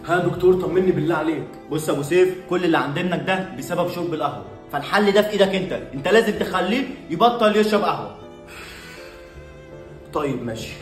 ها يا دكتور طمني بالله عليك. بص يا ابو سيف، كل اللي عندنا ده بسبب شرب القهوه، فالحل ده في ايدك انت لازم تخليه يبطل يشرب قهوه. طيب ماشي.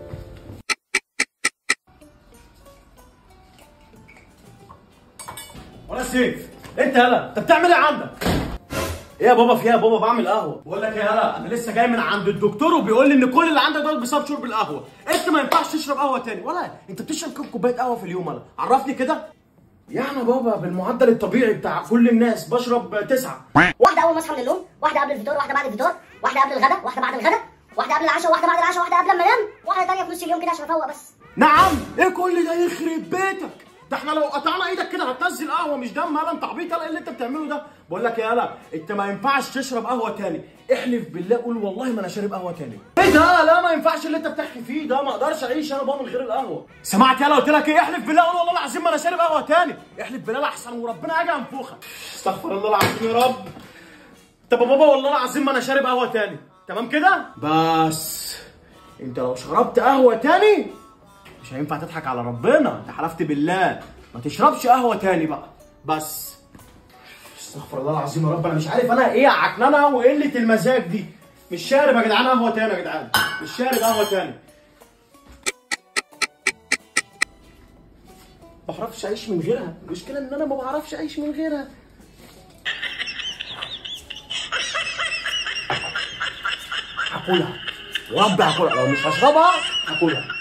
ولا سيف انت يالا انت بتعمل ايه عندك؟ ايه يا بابا فيها يا بابا؟ بعمل قهوه. بقول لك ايه يالا، انا لسه جاي من عند الدكتور وبيقول لي ان كل اللي عندك دول بسبب شرب القهوه. انت ما ينفعش تشرب قهوه تاني. ولا انت بتشرب كام كوبايه قهوه في اليوم؟ يالا عرفني كده. يعني يا بابا بالمعدل الطبيعي بتاع كل الناس بشرب 9. واحده اول ما اصحى من النوم، واحده قبل الفطار، واحده بعد الفطار، واحده قبل الغداء، واحده بعد الغداء، واحده قبل العشاء، واحده بعد العشاء، واحده قبل ما انام، واحده ثانيه في نص اليوم كده عشان افوق بس. نعم؟ ايه كل ده يخرب بيتك؟ ده احنا لو قطعنا ايدك كده هتنزل قهوه مش دم. يالا انت عبيط يالا، ايه اللي انت بتعمله ده؟ بقول لك يالا انت ما ينفعش تشرب قهوه تاني. احلف بالله قول والله ما انا شارب قهوه تاني. ايه ده؟ لا ما ينفعش اللي انت بتحكي فيه ده، ما اقدرش اعيش انا بقى من غير القهوه. سمعت يالا؟ قلت لك ايه؟ احلف بالله قول والله العظيم ما انا شارب قهوه تاني. احلف بالله احسن وربنا اجي انفوخك. استغفر الله العظيم يا رب. طب يا بابا والله العظيم ما انا شارب قهوه تاني. تمام كده؟ بس انت لو شربت قهوه تاني مش هينفع تضحك على ربنا. انت حلفت بالله ما تشربش قهوه تاني بقى. بس استغفر الله العظيم يا رب. انا مش عارف انا ايه عكننه وقله المزاج دي. مش شارب يا جدعان قهوه تاني يا جدعان، مش شارب قهوه تاني. ما بعرفش اعيش من غيرها. المشكله ان انا ما بعرفش اعيش من غيرها. هاكلها ورب هاكلها، لو مش هشربها هاكلها.